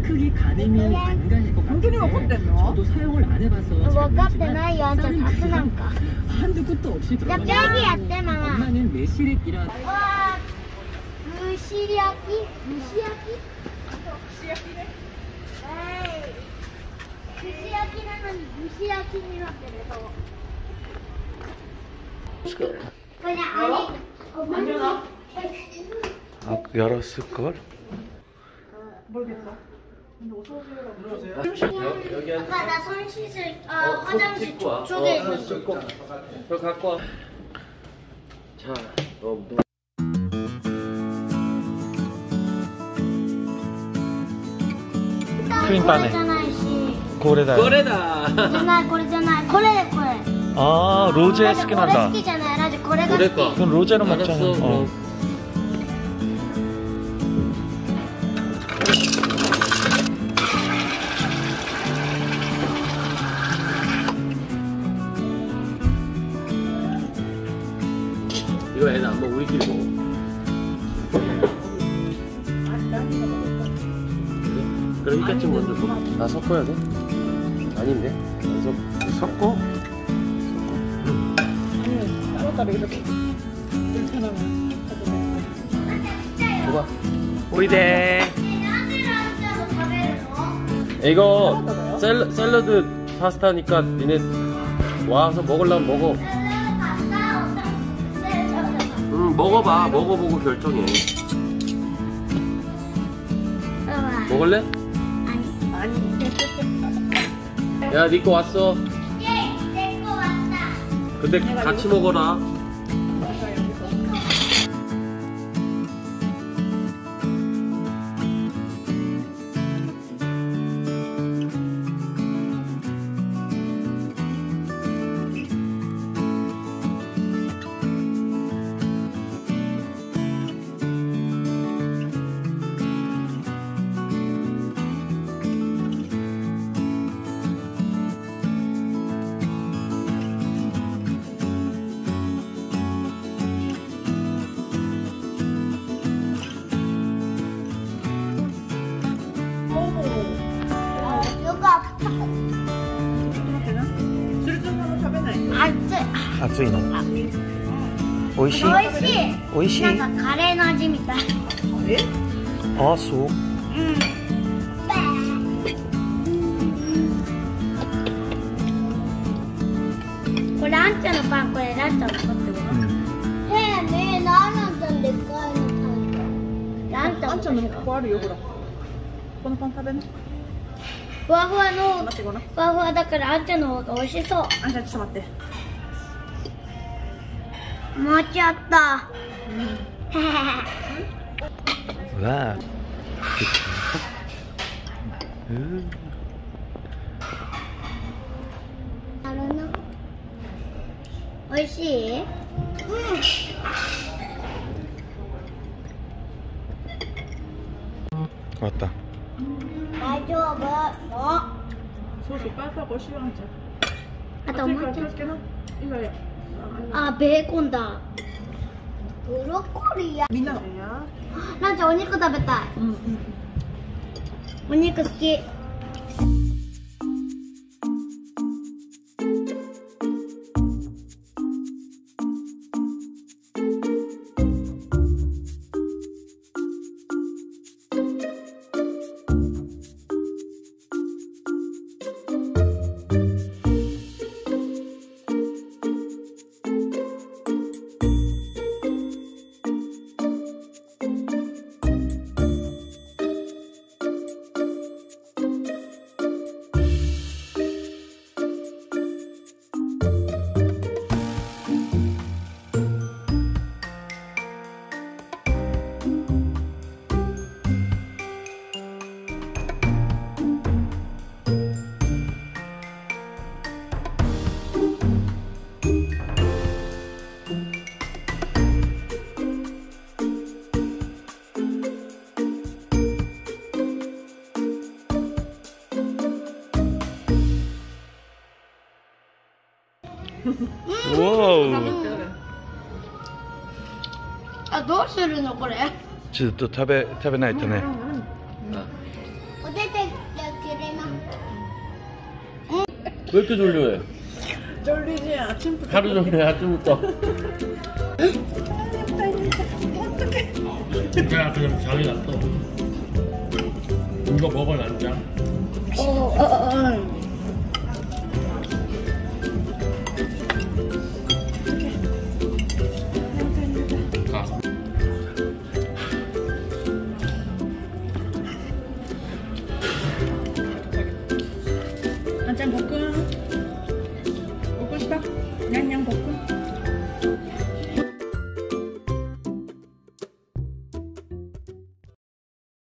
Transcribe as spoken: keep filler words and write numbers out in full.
크기 가늠이 안 가실 것 같은데 저도 사용을 안 해봐서 잘 모르지만 한두 끝도 없이 들어가요. 엄마는 매실액이라 와, 무시야키? 무시야키? 무시야키네? 에이, 무시야키라는 무시야키니 나ってると 그냥 아니 어, 만져나? 아, 열었을걸? 모르겠어. 근데 여기, 여기 앉아. 아까 나 손 씻을 어, 화장실 쪽에 어, 있는 씻고. 저 갖고 와. 자, 너 뭐. 크림 빠네. 고래다. 고래다. じゃないこれじゃないこれこれ 아, 로제 스킨한다. 好きじゃないラジこれが好き 그럼 로제로 먹자. 알았어, 어. 이거 애는 안 먹어. 우리끼리 먹어. 그럼 이까쯤 먼저 먹어. 나 섞어야 돼? 아닌데? 안 섞. 섞어? 따로따로 이렇게 불편하면 줘봐. 오이데. 이거 샐러, 샐러드 파스타니까 니네 와서 먹으려면 먹어. 응, 먹어봐. 먹어보고 결정해. 먹을래? 야, 니 거 왔어. 근데 같이 먹어라. 熱いの。美味しい。 美味しい。 美味しい。 なんかカレーの味みたい。 あ、そう。 うん。これあんちゃんのパン、これランちゃんのパンってこと？へえねえ、ランちゃんでっかいのパン。ランちゃん。 あんちゃんのもここあるよ、ほら。このパン食べな。 ふわふわの、 待ってごらん。 ふわふわだからあんちゃんの方が美味しそう。 あんちゃんちょっと待って。 もうちょっと。 うわ。うん。 あるな。美味しい？うん。 終わった。 大丈夫。 そうそう、パンパン美味しいわ、あんちゃん。 あともうちょっと。 今や。 あ、ベーコンだ。ブロッコリーや。 みんなの。 なんちゃんお肉食べたい。 うんうん。 お肉好き。 わあ、どうするのこれ？ お。ちょっと食べ食べないとね。 お手手 왜 이렇게 졸려해? 쫄리지 아침부터. 하루 종일 아침부터. 어떡해. 야, 그럼 장이 났어. 이거 먹어, 난장. 어, 어, 어. 가. 한잔 볶음. 볶고 싶어? 냥냥 볶음.